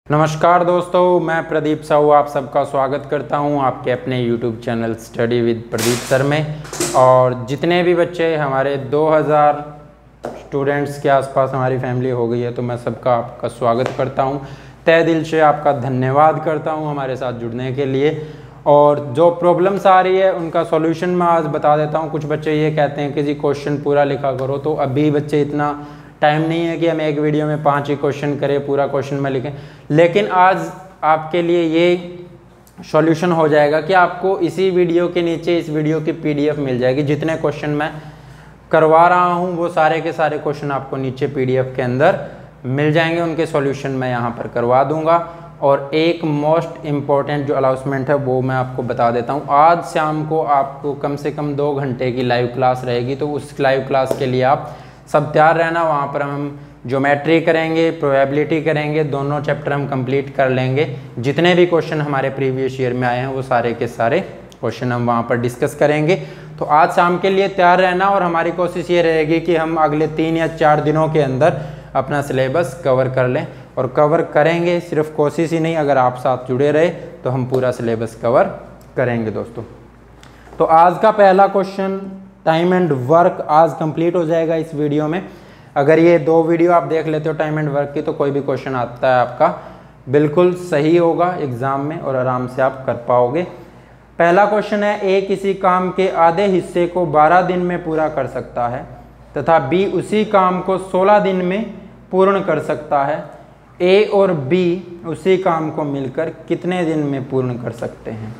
नमस्कार दोस्तों, मैं प्रदीप साहू आप सबका स्वागत करता हूं आपके अपने YouTube channel study with Pradeep sir में। और जितने भी बच्चे हमारे 2000 स्टूडेंट्स के आसपास हमारी फैमिली हो गई है, तो मैं सबका आपका स्वागत करता हूं। तहे दिल से आपका धन्यवाद करता हूं हमारे साथ जुड़ने के लिए। और जो प्रॉब्लम्स आ रही है उनका सॉल्यूशन मैं आज बता देता हूँ। कुछ बच्चे ये कहते हैं कि जी क्वेश्चन पूरा लिखा करो, तो अभी बच्चे इतना टाइम नहीं है कि हम एक वीडियो में 5 ही क्वेश्चन करें, पूरा क्वेश्चन में लिखें। लेकिन आज आपके लिए ये सॉल्यूशन हो जाएगा कि आपको इसी वीडियो के नीचे इस वीडियो की PDF मिल जाएगी। जितने क्वेश्चन मैं करवा रहा हूँ वो सारे के सारे क्वेश्चन आपको नीचे PDF के अंदर मिल जाएंगे। उनके सॉल्यूशन मैं यहाँ पर करवा दूँगा। और एक मोस्ट इम्पॉर्टेंट जो अनाउंसमेंट है वो मैं आपको बता देता हूँ। आज शाम को आपको कम से कम 2 घंटे की लाइव क्लास रहेगी, तो उस लाइव क्लास के लिए आप सब तैयार रहना। वहाँ पर हम ज्योमेट्री करेंगे, प्रोबेबिलिटी करेंगे, दोनों चैप्टर हम कंप्लीट कर लेंगे। जितने भी क्वेश्चन हमारे प्रीवियस ईयर में आए हैं वो सारे के सारे क्वेश्चन हम वहाँ पर डिस्कस करेंगे। तो आज शाम के लिए तैयार रहना। और हमारी कोशिश ये रहेगी कि हम अगले 3 या 4 दिनों के अंदर अपना सिलेबस कवर कर लें। और कवर करेंगे, सिर्फ कोशिश ही नहीं, अगर आप साथ जुड़े रहे तो हम पूरा सिलेबस कवर करेंगे दोस्तों। तो आज का पहला क्वेश्चन टाइम एंड वर्क आज कंप्लीट हो जाएगा इस वीडियो में। अगर ये 2 वीडियो आप देख लेते हो टाइम एंड वर्क की, तो कोई भी क्वेश्चन आता है आपका बिल्कुल सही होगा एग्जाम में और आराम से आप कर पाओगे। पहला क्वेश्चन है, ए किसी काम के आधे हिस्से को 12 दिन में पूरा कर सकता है तथा बी उसी काम को 16 दिन में पूर्ण कर सकता है। ए और बी उसी काम को मिलकर कितने दिन में पूर्ण कर सकते हैं?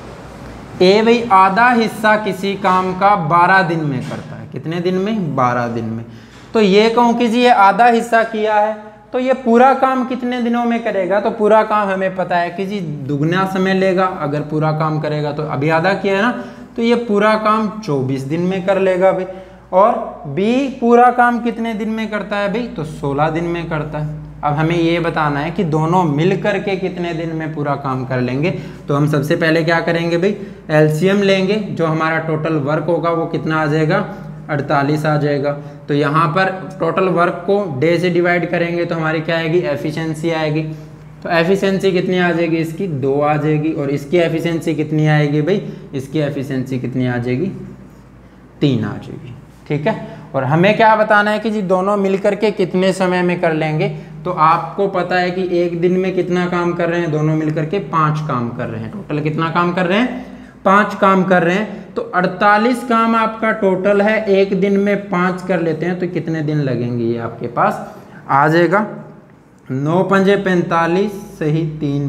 ए भाई आधा हिस्सा किसी काम का 12 दिन में करता है। कितने दिन में? 12 दिन में। तो ये कहूँ कि जी ये आधा हिस्सा किया है, तो ये पूरा काम कितने दिनों में करेगा? तो पूरा काम हमें पता है कि जी दुगना समय लेगा। अगर पूरा काम करेगा तो अभी आधा किया है ना, तो ये पूरा काम 24 दिन में कर लेगा भाई। और बी पूरा काम कितने दिन में करता है भाई? तो 16 दिन में करता है। अब हमें ये बताना है कि दोनों मिल करके कितने दिन में पूरा काम कर लेंगे। तो हम सबसे पहले क्या करेंगे भाई, एलसीएम लेंगे। जो हमारा टोटल वर्क होगा वो कितना आ जाएगा? 48 आ जाएगा। तो यहाँ पर टोटल वर्क को डे से डिवाइड करेंगे तो हमारी क्या आएगी? एफिशिएंसी आएगी। तो एफिशिएंसी कितनी आ जाएगी? इसकी 2 आ जाएगी। और इसकी एफिशिएंसी कितनी आएगी भाई? इसकी एफिशिएंसी कितनी आ जाएगी? 3 आ जाएगी। ठीक है। और हमें क्या बताना है कि जी दोनों मिलकर के कितने समय में कर लेंगे। तो आपको पता है कि एक दिन में कितना काम कर रहे हैं? दोनों मिलकर के 5 काम कर रहे हैं। टोटल कितना काम कर रहे हैं? 5 काम कर रहे हैं। तो 48 काम आपका टोटल है। एक दिन में 5 कर लेते हैं तो कितने दिन लगेंगे? ये आपके पास आ जाएगा 9 पंजे 45 सही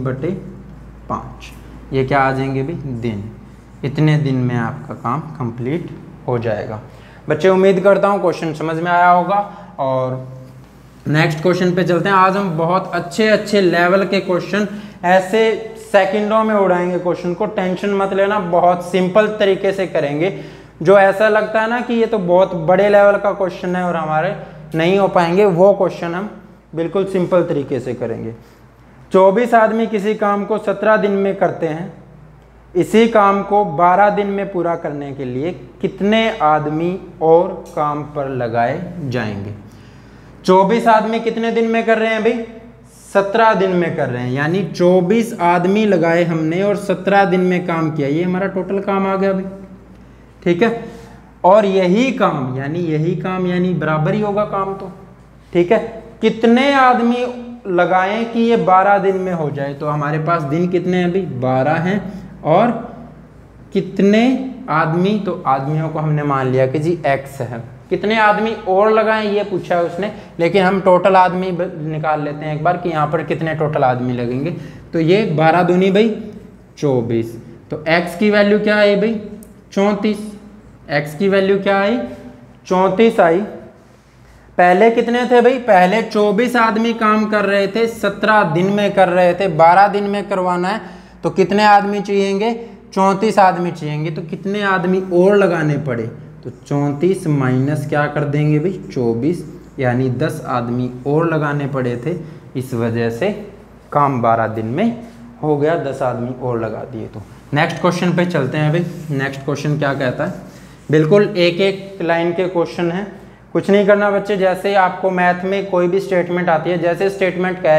3/5। ये क्या आ जाएंगे भाई? दिन। इतने दिन में आपका काम कंप्लीट हो जाएगा। बच्चे उम्मीद करता हूँ क्वेश्चन समझ में आया होगा। और नेक्स्ट क्वेश्चन पे चलते हैं। आज हम बहुत अच्छे लेवल के क्वेश्चन ऐसे सेकंडों में उड़ाएंगे। क्वेश्चन को टेंशन मत लेना, बहुत सिंपल तरीके से करेंगे। जो ऐसा लगता है ना कि ये तो बहुत बड़े लेवल का क्वेश्चन है और हमारे नहीं हो पाएंगे, वो क्वेश्चन हम बिल्कुल सिंपल तरीके से करेंगे। 24 आदमी किसी काम को 17 दिन में करते हैं। इसी काम को 12 दिन में पूरा करने के लिए कितने आदमी और काम पर लगाए जाएंगे? 24 आदमी कितने दिन में कर रहे हैं भाई? 17 दिन में कर रहे हैं। यानी 24 आदमी लगाए हमने और 17 दिन में काम किया। ये हमारा टोटल काम आ गया भाई। ठीक है। और यही काम यानी बराबर ही होगा काम तो। ठीक है। कितने आदमी लगाएं कि ये 12 दिन में हो जाए? तो हमारे पास दिन कितने हैं भाई? 12 हैं। और कितने आदमी? तो आदमियों को हमने मान लिया कि जी x है। कितने आदमी और लगाएं ये पूछा है उसने, लेकिन हम टोटल आदमी निकाल लेते हैं एक बार कि यहाँ पर कितने टोटल आदमी लगेंगे। तो ये 12 दूनी भाई 24। तो x की वैल्यू क्या आई भाई? 34। x की वैल्यू क्या आई? 34 आई। पहले कितने थे भाई? पहले 24 आदमी काम कर रहे थे, 17 दिन में कर रहे थे। 12 दिन में करवाना है तो कितने आदमी चाहिएंगे? 34 आदमी चाहिएंगे। तो कितने आदमी और लगाने पड़े? तो 34 माइनस क्या कर देंगे भाई? 24, यानी 10 आदमी और लगाने पड़े थे। इस वजह से काम 12 दिन में हो गया, 10 आदमी और लगा दिए। तो नेक्स्ट क्वेश्चन पे चलते हैं भाई। नेक्स्ट क्वेश्चन क्या कहता है? बिल्कुल एक लाइन के क्वेश्चन है। कुछ नहीं करना बच्चे, जैसे आपको मैथ में कोई भी स्टेटमेंट आती है, जैसे स्टेटमेंट कह रही है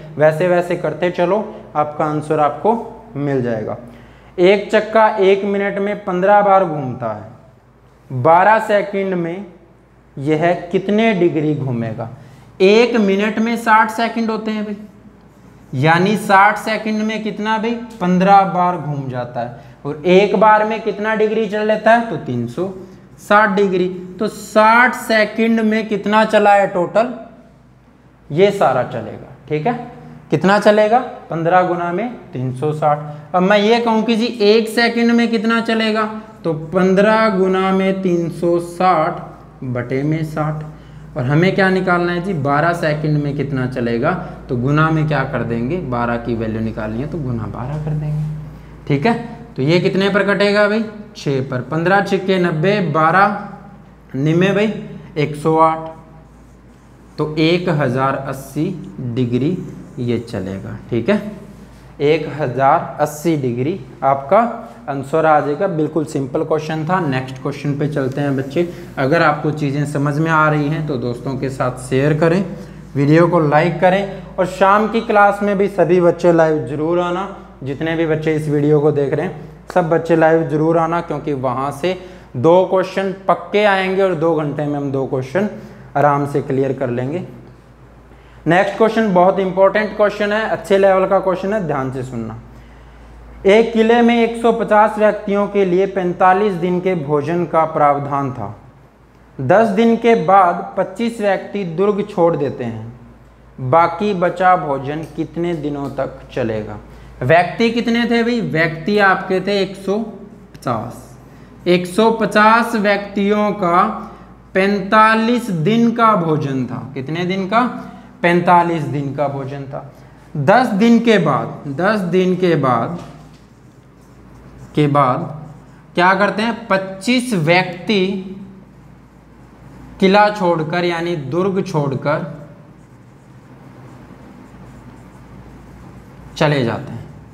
वैसे वैसे करते चलो, आपका आंसर आपको मिल जाएगा। एक चक्का 1 मिनट में 15 बार घूमता है, 12 सेकंड में यह कितने डिग्री घूमेगा? 1 मिनट में 60 सेकंड होते हैं भाई, यानी 60 सेकंड में कितना भाई? 15 बार घूम जाता है। और एक बार में कितना डिग्री चल लेता है? तो 360 डिग्री। तो 60 सेकंड में कितना चला है टोटल? ये सारा चलेगा, ठीक है। कितना चलेगा? 15 गुना में 360। अब मैं ये कहूं कि जी 1 सेकंड में कितना चलेगा? तो 15 गुना में 360 बटे में 60। और हमें क्या निकालना है जी? 12 सेकंड में कितना चलेगा? तो गुना में क्या कर देंगे? 12 की वैल्यू निकालनी है तो गुना 12 कर देंगे, ठीक है। तो ये कितने पर कटेगा भाई? 6 पर। 15 छिक्के 90, 12 निमे भाई 108, तो 1080 डिग्री ये चलेगा, ठीक है। 1080 डिग्री आपका आंसर आ जाएगा। बिल्कुल सिंपल क्वेश्चन था। नेक्स्ट क्वेश्चन पे चलते हैं बच्चे। अगर आपको चीज़ें समझ में आ रही हैं तो दोस्तों के साथ शेयर करें, वीडियो को लाइक करें, और शाम की क्लास में भी सभी बच्चे लाइव जरूर आना। जितने भी बच्चे इस वीडियो को देख रहे हैं सब बच्चे लाइव जरूर आना, क्योंकि वहाँ से 2 क्वेश्चन पक्के आएंगे और 2 घंटे में हम 2 क्वेश्चन आराम से क्लियर कर लेंगे। नेक्स्ट क्वेश्चन बहुत इंपॉर्टेंट क्वेश्चन है, अच्छे लेवल का क्वेश्चन है, ध्यान से सुनना। एक किले में 150 व्यक्तियों के लिए 45 दिन के भोजन का प्रावधान था। 10 दिन के बाद 25 व्यक्ति दुर्ग छोड़ देते हैं। बाकी बचा भोजन कितने दिनों तक चलेगा? व्यक्ति कितने थे भाई? व्यक्ति आपके थे 150। 150 व्यक्तियों का 45 दिन का भोजन था। कितने दिन का? 45 दिन का भोजन था। 10 दिन के बाद क्या करते हैं? 25 व्यक्ति किला छोड़कर यानी दुर्ग छोड़कर चले जाते हैं।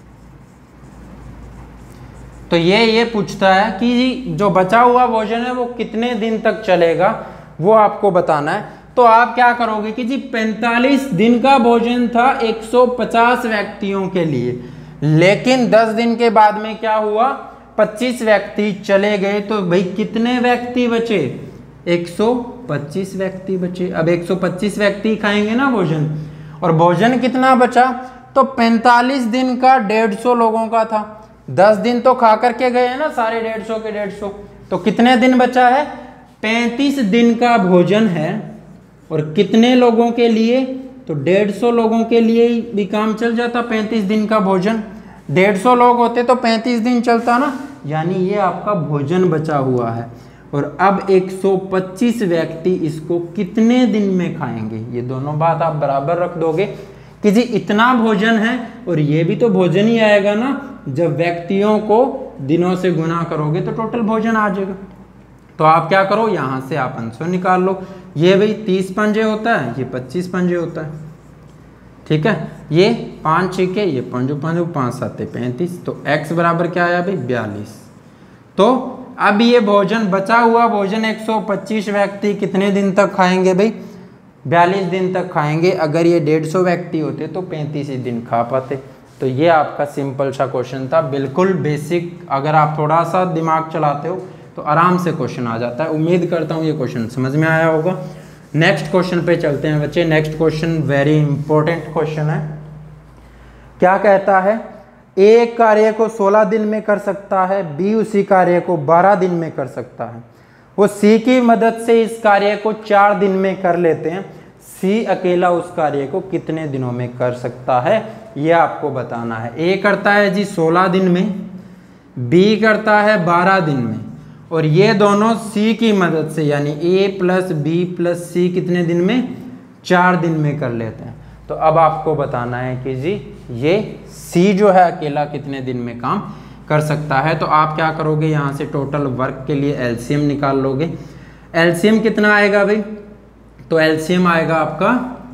तो ये पूछता है कि जो बचा हुआ भोजन है वो कितने दिन तक चलेगा, वो आपको बताना है। तो आप क्या करोगे कि जी 45 दिन का भोजन था 150 व्यक्तियों के लिए, लेकिन 10 दिन के बाद में क्या हुआ? 25 व्यक्ति चले गए, तो भाई कितने व्यक्ति बचे? 125 व्यक्ति बचे। अब 125 व्यक्ति खाएंगे ना भोजन, और भोजन कितना बचा? तो 45 दिन का 150 लोगों का था। 10 दिन तो खा करके गए हैं ना सारे 150 के 150, तो कितने दिन बचा है? 35 दिन का भोजन है। और कितने लोगों के लिए? तो 150 लोगों के लिए भी काम चल जाता 35 दिन का भोजन। 150 लोग होते तो 35 दिन चलता ना, यानी ये आपका भोजन बचा हुआ है। और अब 125 व्यक्ति इसको कितने दिन में खाएंगे? ये दोनों बात आप बराबर रख दोगे कि जी इतना भोजन है, और ये भी तो भोजन ही आएगा ना। जब व्यक्तियों को दिनों से गुना करोगे तो टोटल भोजन आ जाएगा। तो आप क्या करो, यहाँ से आप आंसर निकाल लो। ये भाई 30 पंजे होता है, ये 25 पंजे होता है, ठीक है। ये 5 छिके, ये 5 5 5 7 35, तो x बराबर क्या आया भाई? 42। तो अब ये भोजन बचा हुआ भोजन 125 व्यक्ति कितने दिन तक खाएंगे भाई? 42 दिन तक खाएंगे। अगर ये 150 व्यक्ति होते तो 35 ही दिन खा पाते। तो ये आपका सिंपल सा क्वेश्चन था, बिल्कुल बेसिक। अगर आप थोड़ा सा दिमाग चलाते हो तो आराम से क्वेश्चन आ जाता है। उम्मीद करता हूँ ये क्वेश्चन समझ में आया होगा। नेक्स्ट क्वेश्चन पे चलते हैं बच्चे। Next question very important question है। क्या कहता है? ए कार्य को 16 दिन में कर सकता है, बी उसी कार्य को 12 दिन में कर सकता है। वो सी की मदद से इस कार्य को 4 दिन में कर लेते हैं। सी अकेला उस कार्य को कितने दिनों में कर सकता है, ये आपको बताना है। ए करता है जी 16 दिन में, बी करता है 12 दिन में, और ये दोनों सी की मदद से यानी A plus B plus C कितने दिन में? 4 दिन में कर लेते हैं। तो अब आपको बताना है कि जी ये सी जो है अकेला कितने दिन में काम कर सकता है। तो आप क्या करोगे, यहाँ से टोटल वर्क के लिए एलसीएम निकाल लोगे। एलसीएम कितना आएगा भाई? तो एलसीएम आएगा आपका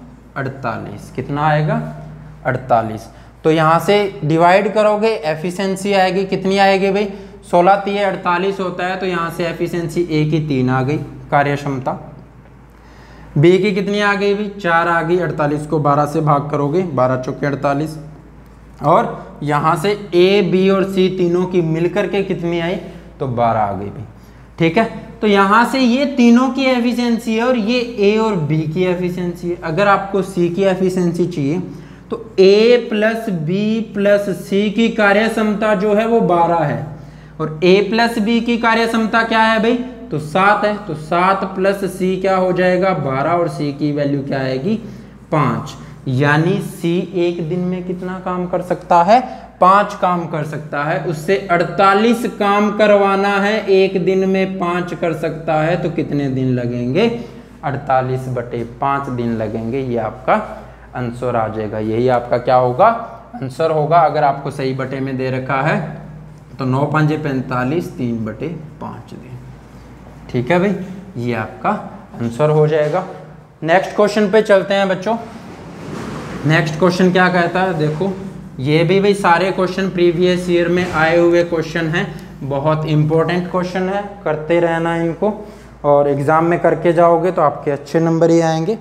48। कितना आएगा? 48। तो यहाँ से डिवाइड करोगे, एफिशिएंसी आएगी कितनी आएगी भाई? 16 3 48 होता है, तो यहाँ से एफिशिएंसी ए की 3 आ गई, कार्य क्षमता। बी की कितनी आ गई भाई, 4 आ गई। 48 को 12 से भाग करोगे, 12 चौके 48। और यहाँ से ए बी और सी तीनों की मिलकर के कितनी आई, तो 12 आ गई भाई। ठीक है, तो यहाँ से ये तीनों की एफिशिएंसी है और ये ए और बी की एफिशिएंसी है। अगर आपको सी की एफिशिएंसी चाहिए तो A plus B plus C की कार्य क्षमता जो है वो 12 है और ए प्लस बी की कार्य क्षमता क्या है भाई, तो 7 है। तो 7 प्लस सी क्या हो जाएगा 12 और सी की वैल्यू क्या आएगी 5। यानी सी एक दिन में कितना काम कर सकता है, 5 काम कर सकता है। उससे 48 काम करवाना है, एक दिन में 5 कर सकता है, तो कितने दिन लगेंगे 48/5 दिन लगेंगे। ये आपका आंसर आ जाएगा। यही आपका क्या होगा, आंसर होगा। अगर आपको सही बटे में दे रखा है तो 9 5 45 3/5 दिन। ठीक है भाई, ये आपका आंसर हो जाएगा। नेक्स्ट क्वेश्चन पे चलते हैं बच्चों। नेक्स्ट क्वेश्चन क्या कहता है, देखो ये भी भाई सारे क्वेश्चन प्रीवियस ईयर में आए हुए क्वेश्चन हैं, बहुत इंपॉर्टेंट क्वेश्चन है, करते रहना इनको और एग्जाम में करके जाओगे तो आपके अच्छे नंबर ही आएंगे।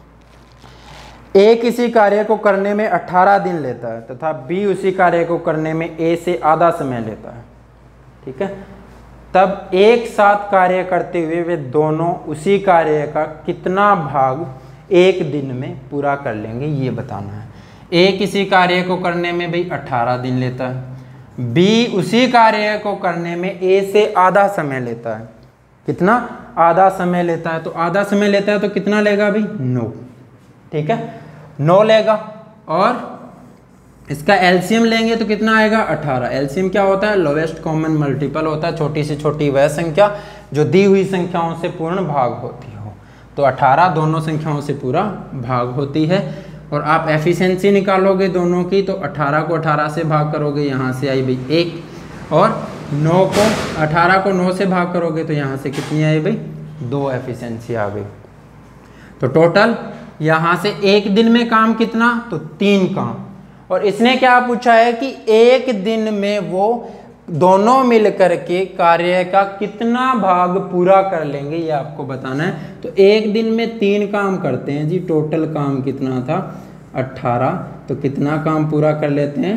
ए किसी कार्य को करने में 18 दिन लेता है तथा बी उसी कार्य को करने में ए से आधा समय लेता है। ठीक है, तब एक साथ कार्य करते हुए वे दोनों उसी कार्य का कितना भाग एक दिन में पूरा कर लेंगे, ये बताना है। ए किसी कार्य को करने में भाई 18 दिन लेता है, बी उसी कार्य को करने में ए से आधा समय लेता है। कितना, आधा समय लेता है। तो आधा समय लेता है तो कितना लेगा भाई 9। ठीक है, 9 लेगा और इसका एलसीएम लेंगे तो कितना आएगा 18। एलसीएम क्या होता है, लोवेस्ट कॉमन मल्टीपल होता है। छोटी से छोटी वह संख्या जो दी हुई संख्याओं से पूर्ण भाग होती हो। तो 18 दोनों संख्याओं से पूरा भाग होती है। और आप एफिशिएंसी निकालोगे दोनों की तो 18 को 18 से भाग करोगे, यहाँ से आई भाई 1 और 18 को 9 से भाग करोगे तो यहाँ से कितनी आई भाई 2 एफिशिएंसी आ गई। तो टोटल यहाँ से एक दिन में काम कितना, तो 3 काम। और इसने क्या पूछा है कि एक दिन में वो दोनों मिलकर के कार्य का कितना भाग पूरा कर लेंगे, ये आपको बताना है। तो एक दिन में 3 काम करते हैं जी, टोटल काम कितना था 18। तो कितना काम पूरा कर लेते हैं,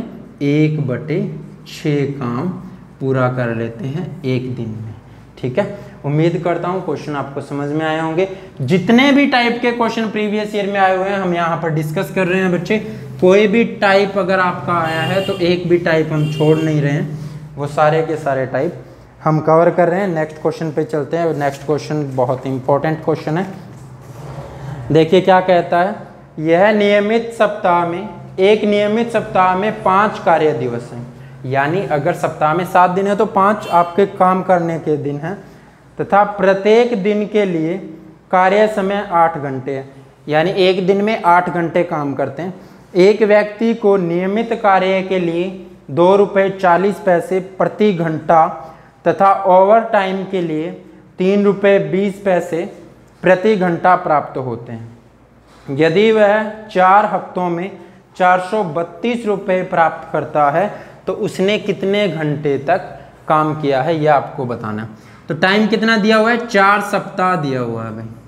1/6 काम पूरा कर लेते हैं एक दिन में। ठीक है, उम्मीद करता हूँ क्वेश्चन आपको समझ में आए होंगे। जितने भी टाइप के क्वेश्चन प्रीवियस ईयर में आए हुए हैं हम यहाँ पर डिस्कस कर रहे हैं बच्चे। कोई भी टाइप अगर आपका आया है तो एक भी टाइप हम छोड़ नहीं रहे हैं, वो सारे के सारे टाइप हम कवर कर रहे हैं। नेक्स्ट क्वेश्चन पे चलते हैं। नेक्स्ट क्वेश्चन बहुत इंपॉर्टेंट क्वेश्चन है। देखिए क्या कहता है, यह नियमित सप्ताह में, एक नियमित सप्ताह में 5 कार्य दिवस हैं। यानी अगर सप्ताह में 7 दिन है तो 5 आपके काम करने के दिन हैं, तथा प्रत्येक दिन के लिए कार्य समय 8 घंटे है। यानी एक दिन में 8 घंटे काम करते हैं। एक व्यक्ति को नियमित कार्य के लिए 2 रुपये 40 पैसे प्रति घंटा तथा ओवर टाइम के लिए 3 रुपये 20 पैसे प्रति घंटा प्राप्त होते हैं। यदि वह 4 हफ्तों में 432 रुपये प्राप्त करता है तो उसने कितने घंटे तक काम किया है, यह आपको बताना है। तो टाइम कितना दिया हुआ है, 4 सप्ताह दिया हुआ है भाई।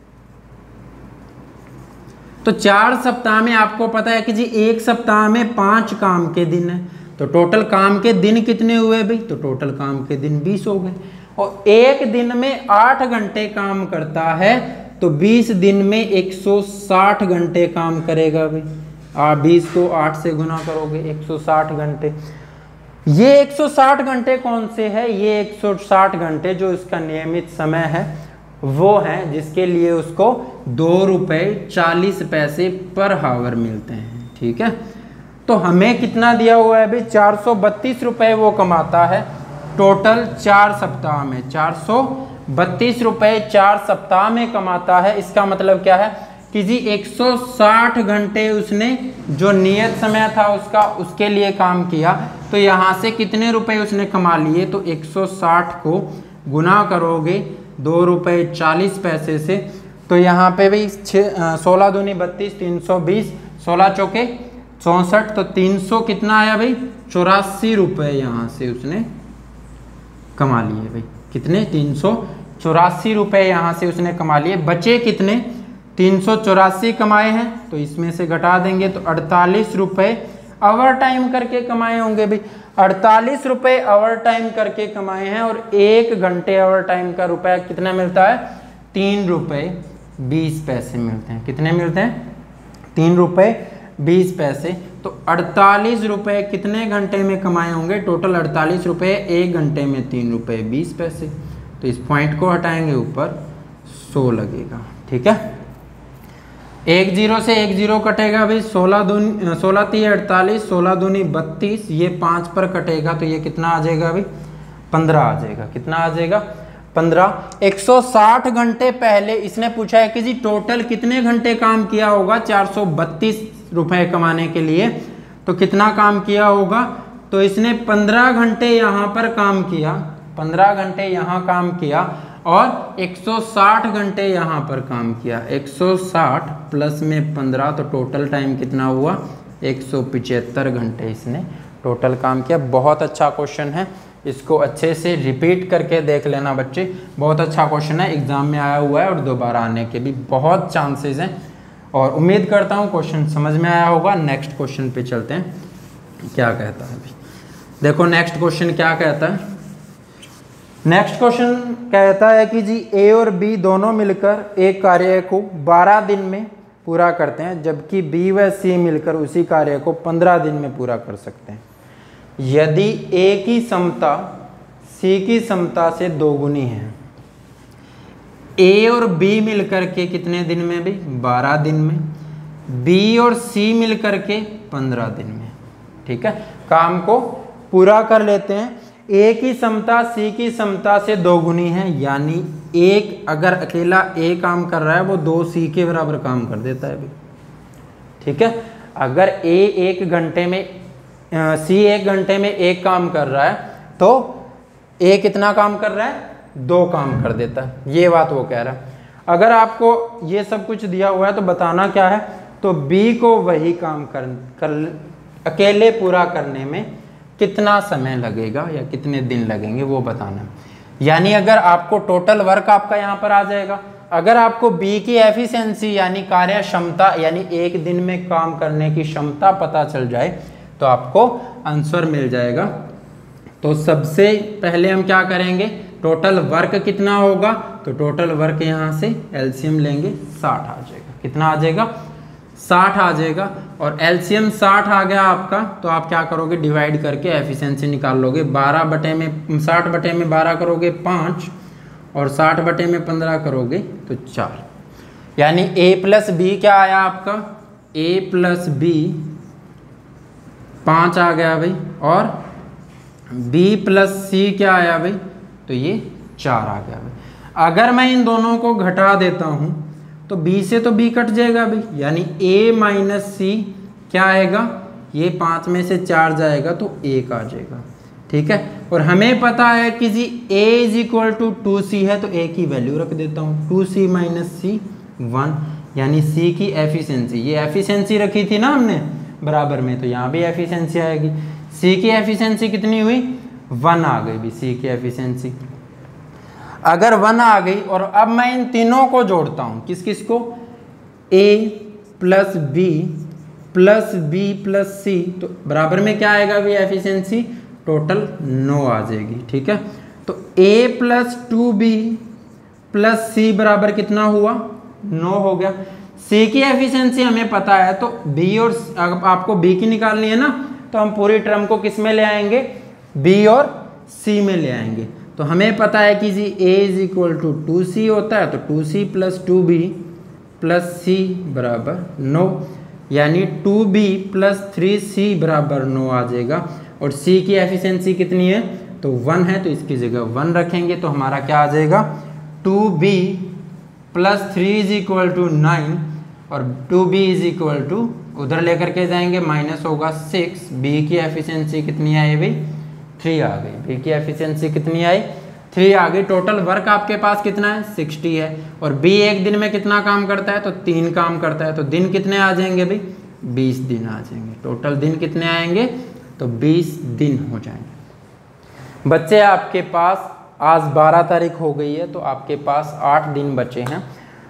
तो 4 सप्ताह में आपको पता है कि जी एक सप्ताह में 5 काम के दिन है। तो टोटल काम के दिन कितने हुए भाई, तो टोटल काम के दिन 20 हो गए। और एक दिन में 8 घंटे काम करता है तो 20 दिन में 160 घंटे काम करेगा भाई। 20 को 8 से गुना करोगे 160 घंटे। ये 160 घंटे कौन से है, ये 160 घंटे जो इसका नियमित समय है वो है जिसके लिए उसको 2 रुपये 40 पैसे पर हावर मिलते हैं। ठीक है, तो हमें कितना दिया हुआ है भाई, 432 रुपये वो कमाता है टोटल 4 सप्ताह में। 432 रुपये 4 सप्ताह में कमाता है। इसका मतलब क्या है कि जी 160 घंटे उसने जो नियत समय था उसका, उसके लिए काम किया। तो यहाँ से कितने रुपए उसने कमा लिए, तो 160 को गुना करोगे 2 रुपये 40 पैसे से। तो यहाँ पे भाई 16 दूनी 32, 320, 16 चौके 64, तो 300 कितना आया भाई 84 रुपये यहाँ से उसने कमा लिए भाई। कितने, 384 रुपये यहाँ से उसने कमा लिए। बचे कितने, 384 कमाए हैं, तो इसमें से घटा देंगे तो 48 रुपये आवर टाइम करके कमाए होंगे भाई। 48 रुपये आवर टाइम करके कमाए हैं और 1 घंटे आवर टाइम का रुपया कितना मिलता है? 3 रुपये 20 पैसे मिलते हैं। कितने मिलते हैं? 3 रुपये 20 पैसे। तो 48 रुपये कितने घंटे में कमाए होंगे? टोटल 48 रुपये 1 घंटे में 3 रुपये 20 पैसे। तो इस पॉइंट को हटाएंगे, ऊपर 100 लगेगा। ठीक है, 1 0 से 1 0 कटेगा भाई, 16 3 48, 16 दूनी 32, ये 5 पर कटेगा तो ये कितना आ जाएगा भाई? 15 आ जाएगा। कितना आ जाएगा? 15। 160 घंटे पहले इसने पूछा है कि जी टोटल कितने घंटे काम किया होगा 432 रुपए कमाने के लिए, तो कितना काम किया होगा? तो इसने 15 घंटे यहाँ पर काम किया, 15 घंटे यहाँ काम किया और 160 घंटे यहाँ पर काम किया। 160 प्लस में 15 तो टोटल टाइम कितना हुआ? 175 घंटे इसने टोटल काम किया। बहुत अच्छा क्वेश्चन है, इसको अच्छे से रिपीट करके देख लेना बच्चे। बहुत अच्छा क्वेश्चन है, एग्जाम में आया हुआ है और दोबारा आने के भी बहुत चांसेस हैं और उम्मीद करता हूँ क्वेश्चन समझ में आया होगा। नेक्स्ट क्वेश्चन पे चलते हैं, क्या कहता है अभी देखो। नेक्स्ट क्वेश्चन क्या कहता है? नेक्स्ट क्वेश्चन कहता है कि जी ए और बी दोनों मिलकर एक कार्य को 12 दिन में पूरा करते हैं, जबकि बी व सी मिलकर उसी कार्य को 15 दिन में पूरा कर सकते हैं। यदि ए की क्षमता सी की क्षमता से दोगुनी है, ए और बी मिलकर के कितने दिन में भी? 12 दिन में। बी और सी मिलकर के 15 दिन में। ठीक है, काम को पूरा कर लेते हैं। ए की क्षमता सी की क्षमता से दोगुनी है, यानी एक अगर अकेला ए काम कर रहा है वो 2 सी के बराबर काम कर देता है भाई। ठीक है, अगर ए 1 घंटे में सी 1 घंटे में एक काम कर रहा है तो ए कितना काम कर रहा है? 2 काम कर देता है। ये बात वो कह रहा है। अगर आपको ये सब कुछ दिया हुआ है तो बताना क्या है? तो बी को वही काम कर अकेले पूरा करने में कितना समय लगेगा या कितने दिन लगेंगे वो बताना। यानी अगर आपको टोटल वर्क आपका यहाँ पर आ जाएगा, अगर आपको बी की एफिशिएंसी यानी कार्य क्षमता यानी 1 दिन में काम करने की क्षमता पता चल जाए तो आपको आंसर मिल जाएगा। तो सबसे पहले हम क्या करेंगे? टोटल वर्क कितना होगा? तो टोटल वर्क यहाँ से एलसीएम लेंगे, 60 आ जाएगा। कितना आ जाएगा? 60 आ जाएगा। और एलसीएम 60 आ गया आपका, तो आप क्या करोगे? डिवाइड करके एफिशिएंसी निकाल लोगे। 12 बटे में 60 बटे में 12 करोगे 5 और 60 बटे में 15 करोगे तो 4। यानी ए प्लस बी क्या आया आपका? ए प्लस बी 5 आ गया भाई, और बी प्लस सी क्या आया भाई? तो ये 4 आ गया भाई। अगर मैं इन दोनों को घटा देता हूँ तो b से तो b कट जाएगा भाई, यानी a माइनस सी क्या आएगा? ये 5 में से 4 जाएगा तो 1 आ जाएगा। ठीक है, और हमें पता है कि जी a is equal to 2c है, तो a की वैल्यू रख देता हूँ 2c माइनस सी 1, यानी c की एफिशिएंसी, ये एफिशिएंसी रखी थी ना हमने बराबर में, तो यहाँ भी एफिशिएंसी आएगी। c की एफिशिएंसी कितनी हुई? 1 आ गई भी c की एफिशिएंसी। अगर 1 आ गई और अब मैं इन तीनों को जोड़ता हूँ, किस किस को? a plus B plus B plus C, तो बराबर में क्या आएगा भी एफिशिएंसी? टोटल 9 आ जाएगी। ठीक है, तो a प्लस 2b प्लस सी बराबर कितना हुआ? 9 हो गया। c की एफिशिएंसी हमें पता है, तो b और आपको b की निकालनी है ना, तो हम पूरी टर्म को किस में ले आएंगे? b और c में ले आएंगे। तो हमें पता है कि जी a is equal to 2c होता है, तो 2c plus 2b plus c बराबर 9, यानी 2b प्लस 3c बराबर 9 आ जाएगा। और c की एफिशिएंसी कितनी है? तो 1 है, तो इसकी जगह 1 रखेंगे तो हमारा क्या आ जाएगा? 2b plus 3 is equal to 9 और 2b इज इक्वल टू उधर लेकर के जाएंगे माइनस होगा 6। b की एफिशिएंसी कितनी आई भाई? 3 आ गई। b की एफिशिएंसी कितनी आई? 3 आ गई। टोटल वर्क आपके पास कितना है? 60 है। और b एक दिन में कितना काम करता है? तो 3 काम करता है, तो दिन कितने आ जाएंगे भाई? 20 दिन आ जाएंगे। टोटल दिन कितने आएंगे? तो 20 दिन हो जाएंगे। बच्चे आपके पास आज 12 तारीख हो गई है, तो आपके पास 8 दिन बचे हैं।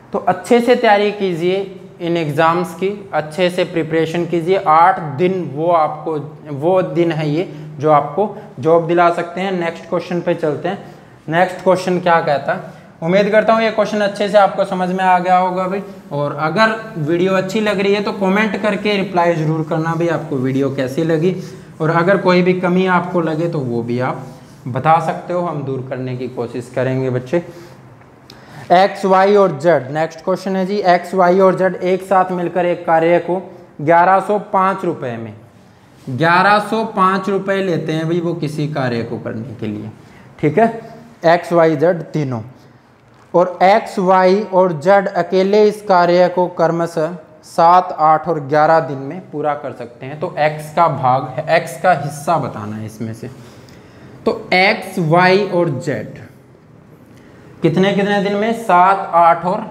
तो अच्छे से तैयारी कीजिए इन एग्ज़ाम्स की, अच्छे से प्रिपरेशन कीजिए। 8 दिन वो दिन है ये जो आपको जॉब दिला सकते हैं। नेक्स्ट क्वेश्चन पे चलते हैं। नेक्स्ट क्वेश्चन क्या कहता है, उम्मीद करता हूँ ये क्वेश्चन अच्छे से आपको समझ में आ गया होगा भाई। और अगर वीडियो अच्छी लग रही है तो कमेंट करके रिप्लाई ज़रूर करना भाई आपको वीडियो कैसी लगी, और अगर कोई भी कमी आपको लगे तो वो भी आप बता सकते हो, हम दूर करने की कोशिश करेंगे बच्चे। एक्स वाई और जेड, नेक्स्ट क्वेश्चन है जी। एक्स वाई और जेड एक साथ मिलकर एक कार्य को 1105 रुपये में 1105 रुपये लेते हैं भाई वो किसी कार्य को करने के लिए, ठीक है। एक्स वाई जेड तीनों, और एक्स वाई और जेड अकेले इस कार्य को क्रमशः 7, 8 और 11 दिन में पूरा कर सकते हैं। तो एक्स का भाग है, एक्स का हिस्सा बताना है इसमें से। तो एक्स वाई और जेड कितने कितने दिन में, 7, 8 और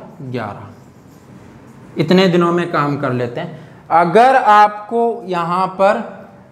11 इतने दिनों में काम कर लेते हैं। अगर आपको यहाँ पर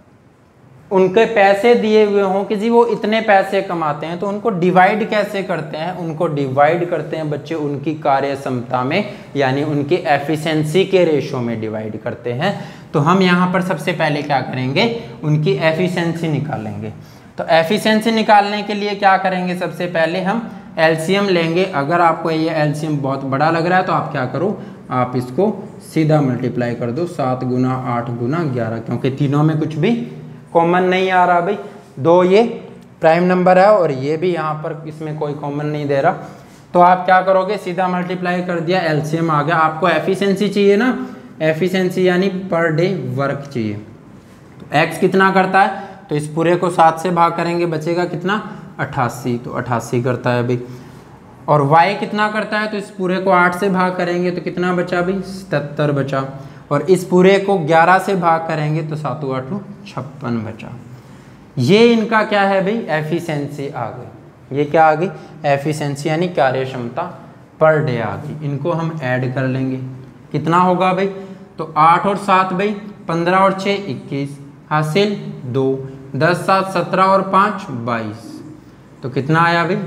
उनके पैसे दिए हुए हों कि जी वो इतने पैसे कमाते हैं, तो उनको डिवाइड कैसे करते हैं, उनको डिवाइड करते हैं बच्चे उनकी कार्य क्षमता में, यानी उनकी एफिशिएंसी के रेशो में डिवाइड करते हैं। तो हम यहाँ पर सबसे पहले क्या करेंगे, उनकी एफिशिएंसी निकालेंगे। तो एफिशिएंसी निकालने के लिए क्या करेंगे, सबसे पहले हम एलसीएम लेंगे। अगर आपको ये एलसीएम बहुत बड़ा लग रहा है तो आप क्या करो, आप इसको सीधा मल्टीप्लाई कर दो 7 गुना 8 गुना 11, क्योंकि तीनों में कुछ भी कॉमन नहीं आ रहा भाई। 2 ये प्राइम नंबर है और ये भी यहाँ पर इसमें कोई कॉमन नहीं दे रहा। तो आप क्या करोगे, सीधा मल्टीप्लाई कर दिया, एलसीएम आ गया। आपको एफिशिएंसी चाहिए ना, एफिशिएंसी यानी पर डे वर्क चाहिए। तो एक्स कितना करता है, तो इस पूरे को 7 से भाग करेंगे, बचेगा कितना 88, तो 88 करता है भाई। और y कितना करता है, तो इस पूरे को 8 से भाग करेंगे तो कितना बचा भाई 77 बचा। और इस पूरे को 11 से भाग करेंगे तो 7 8 56 बचा। ये इनका क्या है भाई, एफिशिएंसी आ गई। ये क्या आ गई, एफिशिएंसी यानी कार्य क्षमता पर डे आ गई। इनको हम ऐड कर लेंगे, कितना होगा भाई, तो 8 और 7 भाई 15 और 6 21, हासिल 2, 10 7 17 और 5 22, तो कितना आया भाई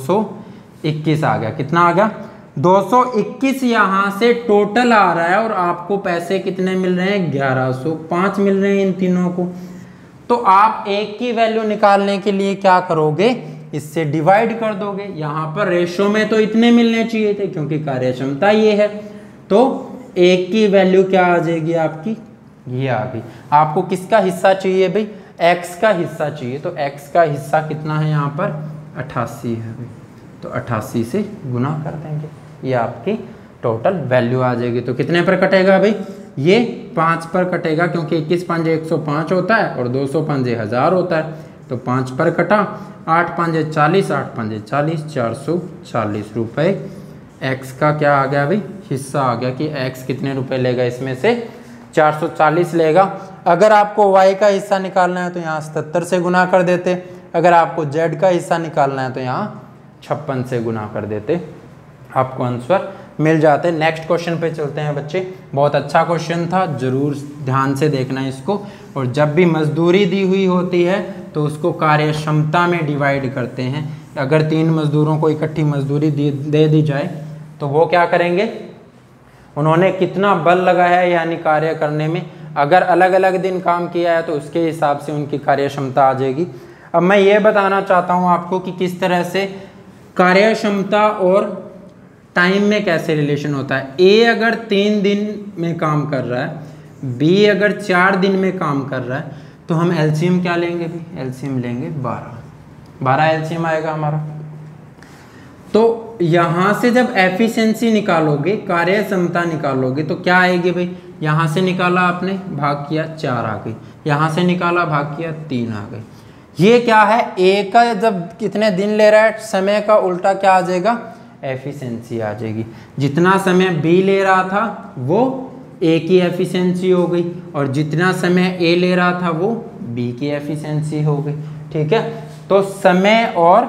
221 आ गया। कितना आ गया 221 यहाँ से टोटल आ रहा है, और आपको पैसे कितने मिल रहे हैं 1105 मिल रहे हैं इन तीनों को। तो आप एक की वैल्यू निकालने के लिए क्या करोगे, इससे डिवाइड कर दोगे। यहाँ पर रेशो में तो इतने मिलने चाहिए थे क्योंकि कार्य क्षमता ये है, तो एक की वैल्यू क्या आ जाएगी आपकी, ये आ गई। आपको किसका हिस्सा चाहिए भाई, एक्स का हिस्सा चाहिए। तो एक्स का हिस्सा कितना है यहाँ पर 88 है भाई, तो 88 से गुना कर देंगे, ये आपकी टोटल वैल्यू आ जाएगी। तो कितने पर कटेगा भाई, ये 5 पर कटेगा, क्योंकि 21 पंजे 105 होता है और 200 पंजे 1000 होता है। तो 5 पर कटा, 8 पंजे 40, 8 पंजे 40, 440 रुपये एक्स का क्या आ गया भाई, हिस्सा आ गया। कि एक्स कितने रुपए लेगा, इसमें से 440 लेगा। अगर आपको y का हिस्सा निकालना है तो यहाँ 77 से गुना कर देते, अगर आपको z का हिस्सा निकालना है तो यहाँ 56 से गुना कर देते, आपको आंसर मिल जाते। नेक्स्ट क्वेश्चन पे चलते हैं बच्चे। बहुत अच्छा क्वेश्चन था, जरूर ध्यान से देखना इसको। और जब भी मजदूरी दी हुई होती है तो उसको कार्य क्षमता में डिवाइड करते हैं। अगर 3 मजदूरों को इकट्ठी मजदूरी दे दी जाए तो वो क्या करेंगे, उन्होंने कितना बल लगाया है यानी कार्य करने में। अगर अलग अलग दिन काम किया है तो उसके हिसाब से उनकी कार्य क्षमता आ जाएगी। अब मैं ये बताना चाहता हूँ आपको कि किस तरह से कार्य क्षमता और टाइम में कैसे रिलेशन होता है। ए अगर 3 दिन में काम कर रहा है, बी अगर 4 दिन में काम कर रहा है, तो हम एलसीएम क्या लेंगे भी, एलसीएम लेंगे 12 एलसीएम आएगा हमारा। तो यहाँ से जब एफिशिएंसी निकालोगे, कार्य क्षमता निकालोगे, तो क्या आएगी भाई, यहाँ से निकाला आपने भाग किया 4 आ गई, यहाँ से निकाला भाग किया 3 आ गई। ये क्या है, ए का जब कितने दिन ले रहा है, समय का उल्टा क्या आ जाएगा, एफिशिएंसी आ जाएगी। जितना समय बी ले रहा था वो ए की एफिशिएंसी हो गई, और जितना समय ए ले रहा था वो बी की एफिशिएंसी हो गई। ठीक है, तो समय और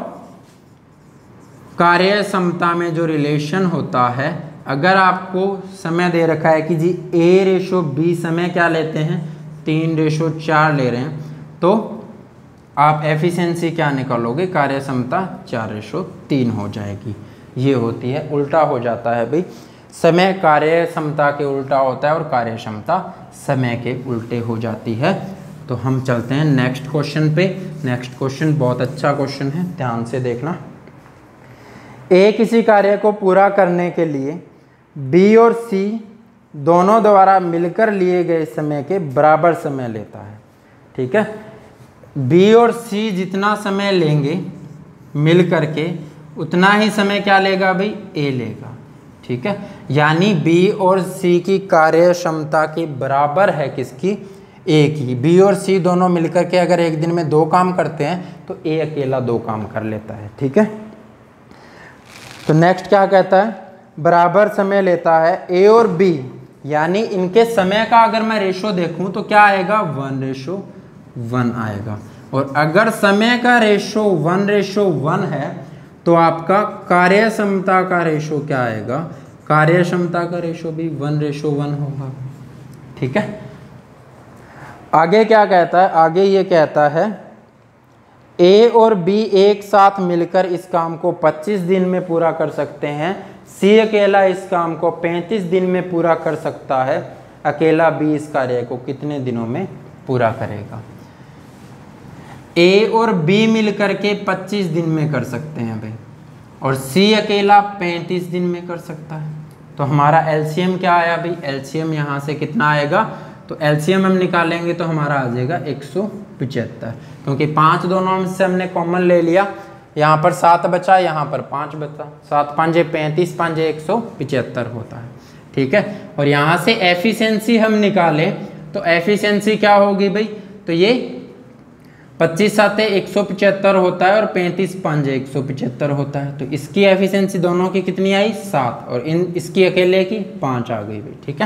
कार्य क्षमता में जो रिलेशन होता है, अगर आपको समय दे रखा है कि जी A/B समय क्या लेते हैं 3/4 ले रहे हैं, तो आप एफिशिएंसी क्या निकालोगे, कार्य क्षमता 4/3 हो जाएगी। ये होती है, उल्टा हो जाता है भाई। समय कार्य क्षमता के उल्टा होता है और कार्य क्षमता समय के उल्टे हो जाती है। तो हम चलते हैं नेक्स्ट क्वेश्चन पे। नेक्स्ट क्वेश्चन बहुत अच्छा क्वेश्चन है, ध्यान से देखना। ए किसी कार्य को पूरा करने के लिए बी और सी दोनों द्वारा मिलकर लिए गए समय के बराबर समय लेता है। ठीक है, बी और सी जितना समय लेंगे मिल करके उतना ही समय क्या लेगा भाई, ए लेगा। ठीक है, यानी बी और सी की कार्य क्षमता के बराबर है किसकी, ए की। बी और सी दोनों मिलकर के अगर एक दिन में 2 काम करते हैं तो ए अकेला 2 काम कर लेता है। ठीक है, तो नेक्स्ट क्या कहता है, बराबर समय लेता है ए और बी, यानी इनके समय का अगर मैं रेशो देखूं तो क्या आएगा, 1:1 आएगा। और अगर समय का रेशो 1:1 है तो आपका कार्य क्षमता का रेशो क्या आएगा, कार्य क्षमता का रेशो भी 1:1 होगा। ठीक है, आगे क्या कहता है, आगे ये कहता है ए और बी एक साथ मिलकर इस काम को 25 दिन में पूरा कर सकते हैं, सी अकेला इस काम को 35 दिन में पूरा कर सकता है, अकेला बी इस कार्य को कितने दिनों में पूरा करेगा। ए और बी मिलकर के 25 दिन में कर सकते हैं भाई, और सी अकेला 35 दिन में कर सकता है। तो हमारा एलसीएम क्या आया भाई, एलसीएम यहाँ से कितना आएगा, तो एलसीएम हम निकालेंगे तो हमारा आ जाएगा 175, क्योंकि 5 दोनों में से हमने कॉमन ले लिया। यहाँ पर 7 बचा, यहाँ पर 5 बचा, 7 5 35, 5 175 होता है। ठीक है, और यहाँ से एफिशिएंसी हम निकालें तो एफिशिएंसी क्या होगी भाई, तो ये 25 7 175 होता है और 35 5 175 होता है। तो इसकी एफिशिएंसी दोनों की कितनी आई, 7, और इसकी अकेले की 5 आ गई भाई। ठीक है,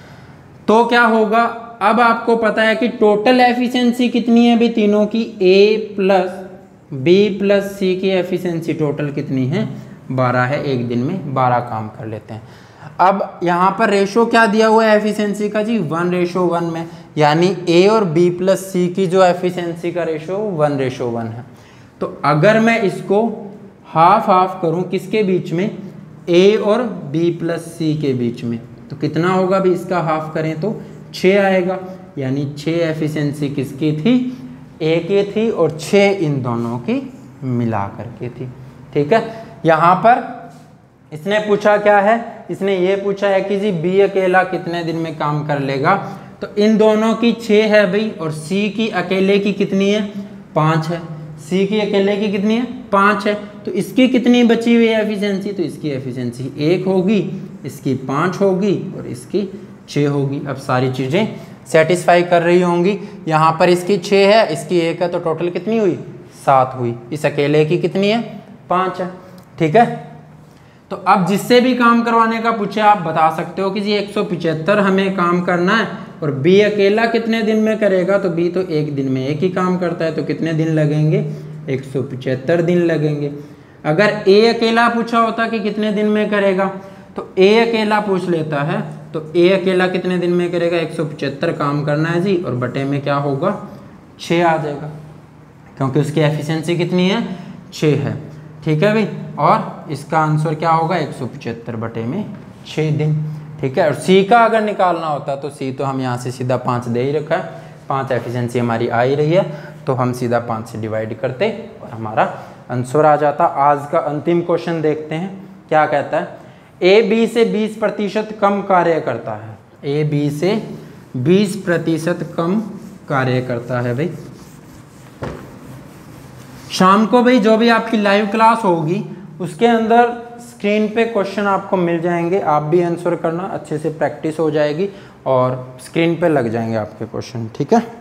तो क्या होगा, अब आपको पता है कि टोटल एफिशिएंसी कितनी है भाई तीनों की, A plus B plus C की एफिशिएंसी टोटल कितनी है, 12 है। एक दिन में 12 काम कर लेते हैं। अब यहाँ पर रेशो क्या दिया हुआ है एफिशिएंसी का जी, 1:1 में, यानी ए और बी प्लस सी की जो एफिशिएंसी का रेशो 1:1 है। तो अगर मैं इसको हाफ हाफ करूँ किसके बीच में, ए और बी प्लस सी के बीच में, तो कितना होगा भी, इसका हाफ करें तो 6 आएगा। यानी 6 एफिशिएंसी किसकी थी, ए की थी, और 6 इन दोनों की मिला करके थी। ठीक है, यहाँ पर इसने पूछा क्या है, इसने ये पूछा है कि जी बी अकेला कितने दिन में काम कर लेगा। तो इन दोनों की 6 है भाई, और सी की अकेले की कितनी है, 5 है। सी की अकेले की कितनी है, 5 है। तो इसकी कितनी बची हुई है एफिशिएंसी, तो इसकी एफिशिएंसी 1 होगी, इसकी 5 होगी और इसकी 6 होगी। अब सारी चीज़ें सेटिस्फाई कर रही होंगी। यहाँ पर इसकी 6 है, इसकी 1 है, तो टोटल कितनी हुई, 7 हुई। इस अकेले की कितनी है, 5 है। ठीक है, तो अब जिससे भी काम करवाने का पूछे आप बता सकते हो कि जी 175 हमें काम करना है, और बी अकेला कितने दिन में करेगा, तो बी तो एक दिन में एक ही काम करता है, तो कितने दिन लगेंगे, 175 दिन लगेंगे। अगर ए अकेला पूछा होता कि कितने दिन में करेगा, तो ए अकेला पूछ लेता है, तो ए अकेला कितने दिन में करेगा, 175 काम करना है जी, और बटे में क्या होगा, 6 आ जाएगा, क्योंकि उसकी एफिशिएंसी कितनी है, 6 है। ठीक है भाई, और इसका आंसर क्या होगा, 175 बटे में 6 दिन। ठीक है, और सी का अगर निकालना होता तो सी तो हम यहाँ से सीधा 5 दे ही रखा है, 5 एफिशिएंसी हमारी आ ही रही है, तो हम सीधा 5 से डिवाइड करते और हमारा आंसर आ जाता। आज का अंतिम क्वेश्चन देखते हैं, क्या कहता है, ए बी से 20% कम कार्य करता है। ए बी से 20% कम कार्य करता है भाई। शाम को भाई जो भी आपकी लाइव क्लास होगी उसके अंदर स्क्रीन पे क्वेश्चन आपको मिल जाएंगे, आप भी आंसर करना, अच्छे से प्रैक्टिस हो जाएगी और स्क्रीन पे लग जाएंगे आपके क्वेश्चन। ठीक है,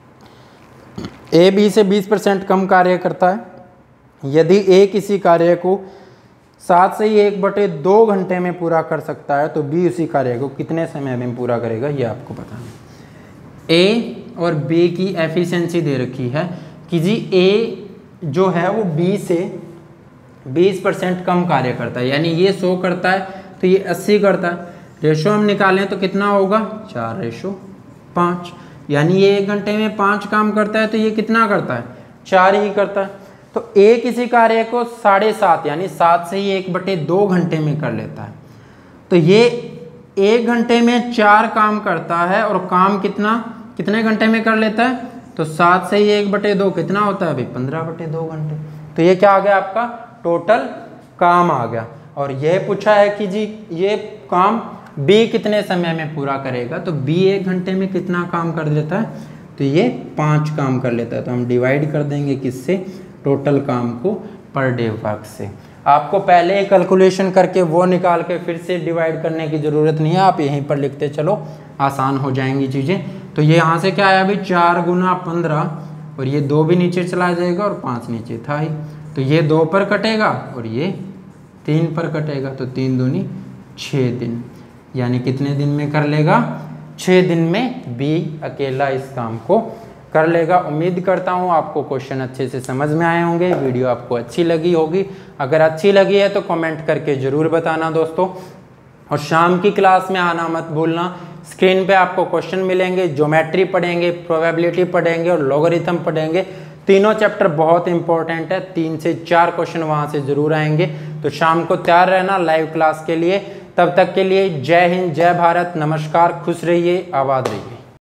ए बी से 20% कम कार्य करता है। यदि ए किसी कार्य को 7 से 1/2 घंटे में पूरा कर सकता है, तो बी उसी कार्य को कितने समय में पूरा करेगा, ये आपको बताना है। ए और बी की एफिशिएंसी दे रखी है कि जी ए जो है वो बी से 20% कम कार्य करता है, यानी ये 100 करता है तो ये 80 करता है। रेशो हम निकालें तो कितना होगा, 4:5, यानी ये 1 घंटे में 5 काम करता है, तो ये कितना करता है, 4 ही करता है। तो ए किसी कार्य को 7.5 यानी 7 से ही 1/2 घंटे में कर लेता है, तो ये 1 घंटे में 4 काम करता है और काम कितने घंटे में कर लेता है? तो 7 से ही 1/2 कितना होता है भाई? 15/2 घंटे। तो ये क्या आ गया आपका? टोटल काम आ गया। और यह पूछा है कि जी ये काम बी कितने समय में पूरा करेगा, तो बी 1 घंटे में कितना काम कर देता है? तो ये 5 काम कर लेता है। तो हम डिवाइड कर देंगे किससे? टोटल काम को पर डे वर्क से। आपको पहले ही कैलकुलेशन करके वो निकाल के फिर से डिवाइड करने की ज़रूरत नहीं है, आप यहीं पर लिखते चलो, आसान हो जाएंगी चीज़ें। तो ये यहाँ से क्या आया भाई? 4 गुना 15, और ये 2 भी नीचे चला जाएगा और 5 नीचे था ही, तो ये 2 पर कटेगा और ये 3 पर कटेगा। तो 3 दूनी 6 दिन, यानी कितने दिन में कर लेगा? 6 दिन में बी अकेला इस काम को कर लेगा। उम्मीद करता हूँ आपको क्वेश्चन अच्छे से समझ में आए होंगे, वीडियो आपको अच्छी लगी होगी। अगर अच्छी लगी है तो कमेंट करके ज़रूर बताना दोस्तों, और शाम की क्लास में आना मत भूलना। स्क्रीन पे आपको क्वेश्चन मिलेंगे, ज्योमेट्री पढ़ेंगे, प्रोबेबिलिटी पढ़ेंगे और लॉगरिथम पढ़ेंगे। तीनों चैप्टर बहुत इंपॉर्टेंट है, 3 से 4 क्वेश्चन वहाँ से ज़रूर आएंगे। तो शाम को तैयार रहना लाइव क्लास के लिए। तब तक के लिए जय हिंद, जय भारत, नमस्कार, खुश रहिए, आबाद रहिए।